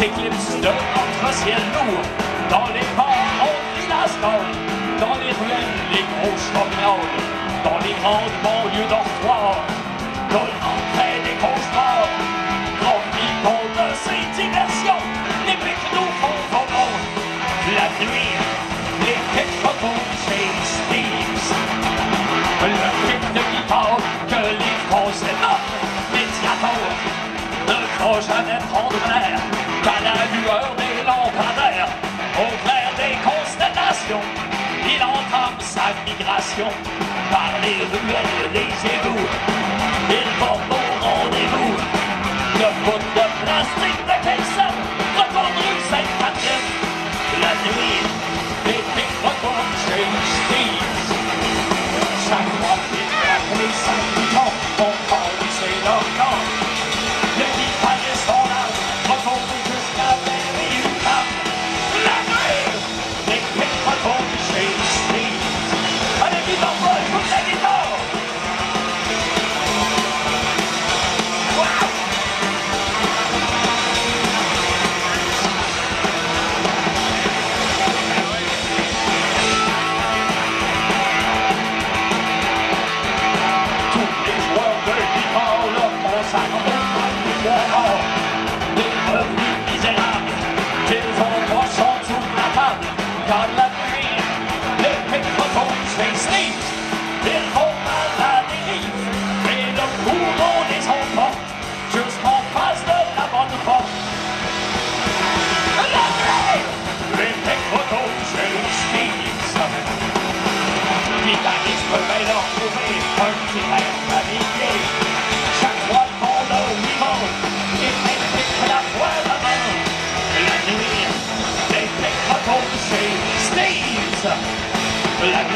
s'éclipse de notre ciel lourd. Dans les bars, on crie la score. Dans les ruelles, les gros chromiales. Dans les grandes banlieues dortoirs, dans l'entrée des cauchemars. Profitons de ces diversions. Les pics nous font vomir. La nuit, les pics retournent chez Steve's. Le pic de guitare que les Français nomment Mediator ne faut jamais prendre l'air qu'à la lueur des lampadaires. Au clair des constellations, il entame sa migration par les ruelles des égouts. Il porte au rendez-vous le bout de plastique de Kelsen retourne rue Sainte-Catherine. La nuit, les pics retournent chez Steve's. Chaque fois qu'il frappe les 5 boutons, on parle du leur corps. Le guitariste en âge retourne jusqu'à Berry-UQAM. La nuit, les pics retournent chez Steve's. Allez, guitare, moi, écoute la guitare! Wow! Tous les joueurs de guitare le consacrent au pouvoir. Les revenus misérables qu'ils ont proche en dessous de la table. Car la nuit, les pics retournent chez Steve's. Ils vont à la dérive et le courant les emporte jusqu'en face de la bonne porte. La nuit, les pics retournent chez Steve's. Guitariste peut bien leur trouver un petit air familier. Chaque fois qu'on le lui monte, il m'implique la voix d'avant. La nuit, les pics retournent chez Steve's. La